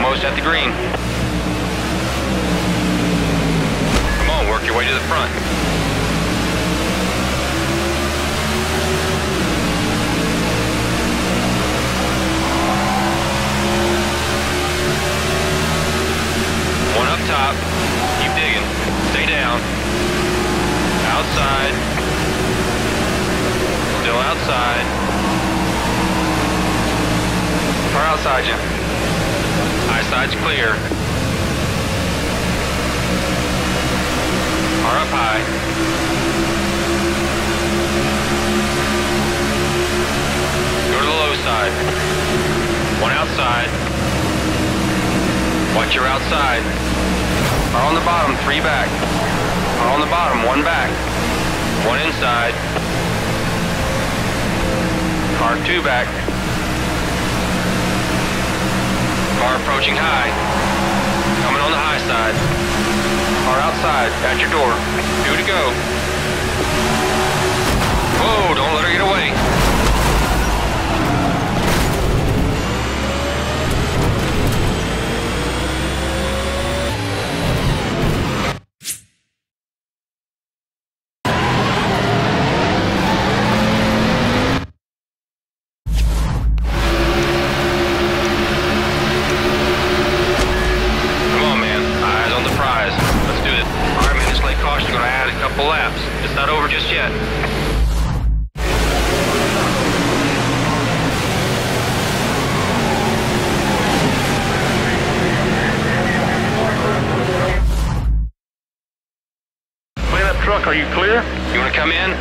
Almost at the green. Come on, work your way to the front. One up top. Keep digging. Stay down. Outside. Still outside. Far outside you. High side's clear. Far up high. Go to the low side. One outside. Watch your outside. Car on the bottom, 3 back. Car on the bottom, 1 back. 1 inside. Car 2 back. Car approaching high. Coming on the high side. Car outside, at your door. 2 to go. Whoa, don't let her get away. Laps. It's not over just yet. Clean up truck, are you clear? You want to come in?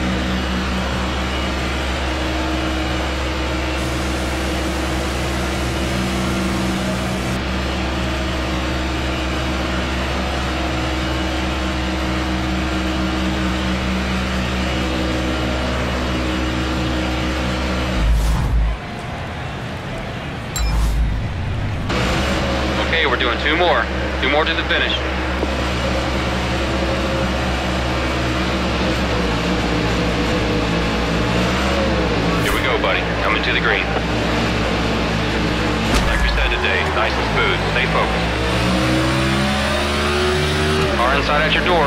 Okay, we're doing 2 more. 2 more to the finish. Here we go, buddy. Coming to the green. Like we said today, nice and smooth. Stay focused. Car inside at your door.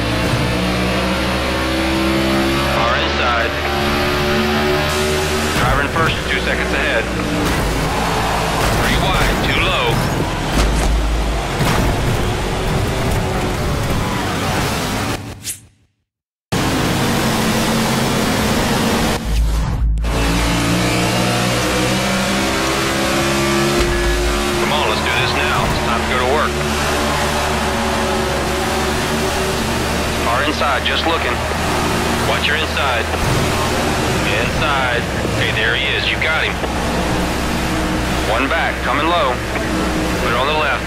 Car inside. Driver in first, 2 seconds ahead. 3 wide, 2 low. Inside, just looking. Watch your inside. Inside. Okay, there he is. You got him. 1 back, coming low. Put it on the left.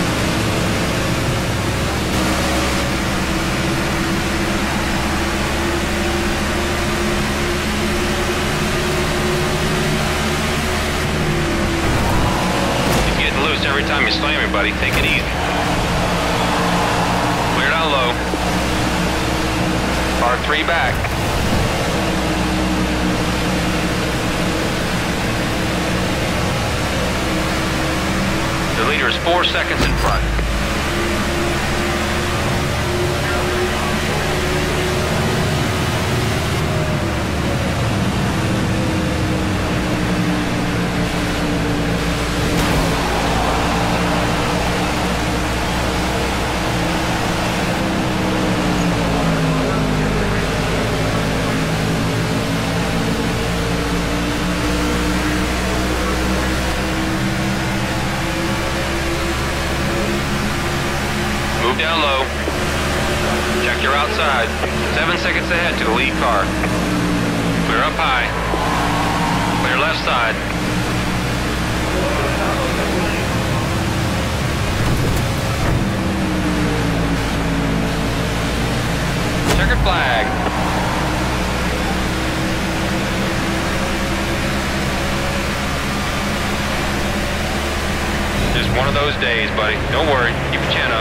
He's getting loose every time you slam him, buddy. Take it easy. Clear down low. Car 3 back. The leader is 4 seconds in front. Down low. Check your outside. 7 seconds ahead to the lead car. Clear up high. Clear left side. Checkered flag. Just one of those days, buddy. Don't worry. Keep your chin up.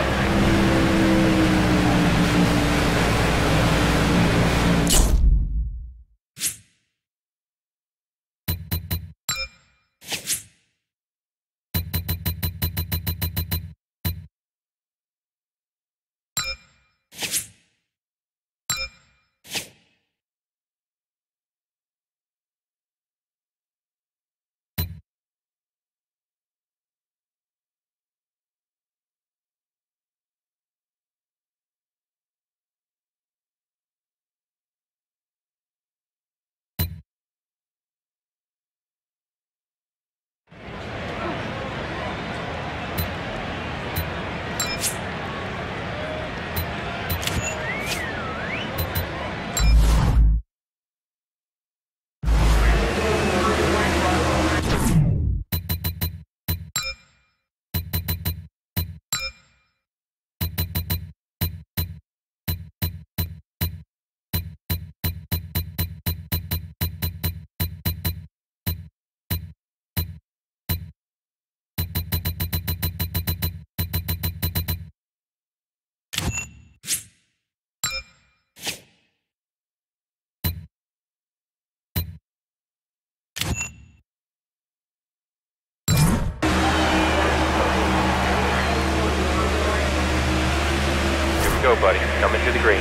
go, buddy. Coming through the green.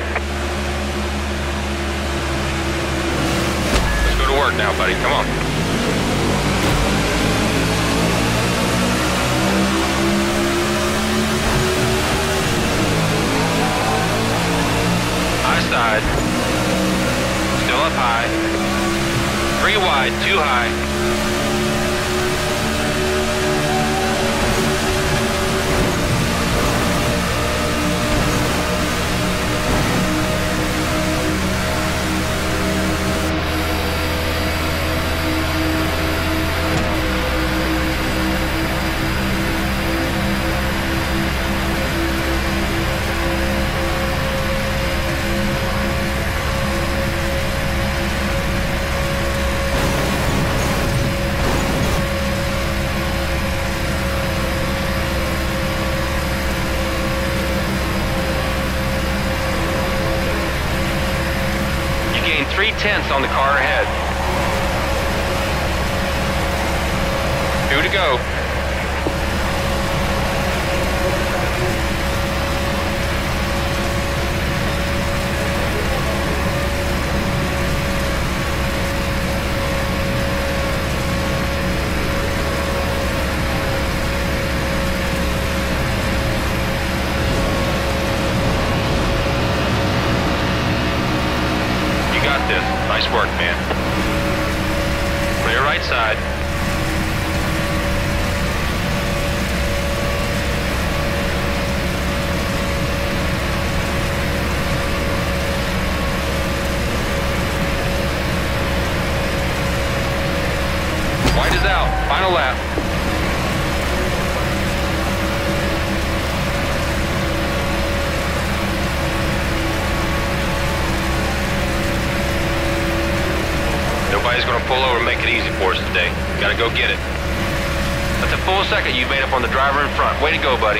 Let's go to work now, buddy. Come on. High side. Still up high. 3 wide, 2 high. Gain 3/10 on the car ahead. 2 to go. This. Nice work, man. Clear right side. White is out. Final lap. Nobody's going to pull over and make it easy for us today. Got to go get it. That's a full second you've made up on the driver in front. Way to go, buddy.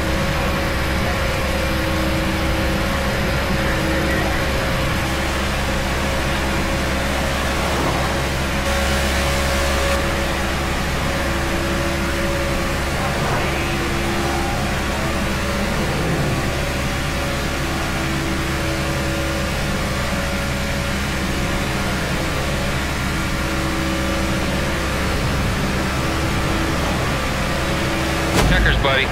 Checkers, buddy.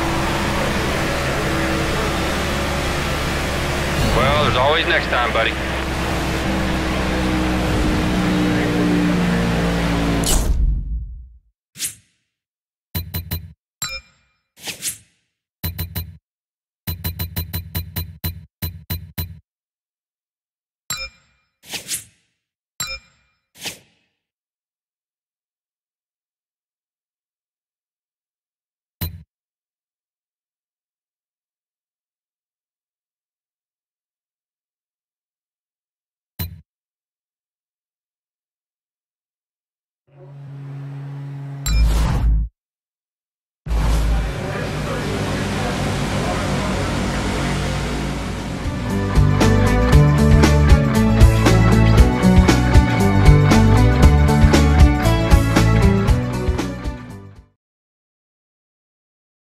Well, there's always next time, buddy.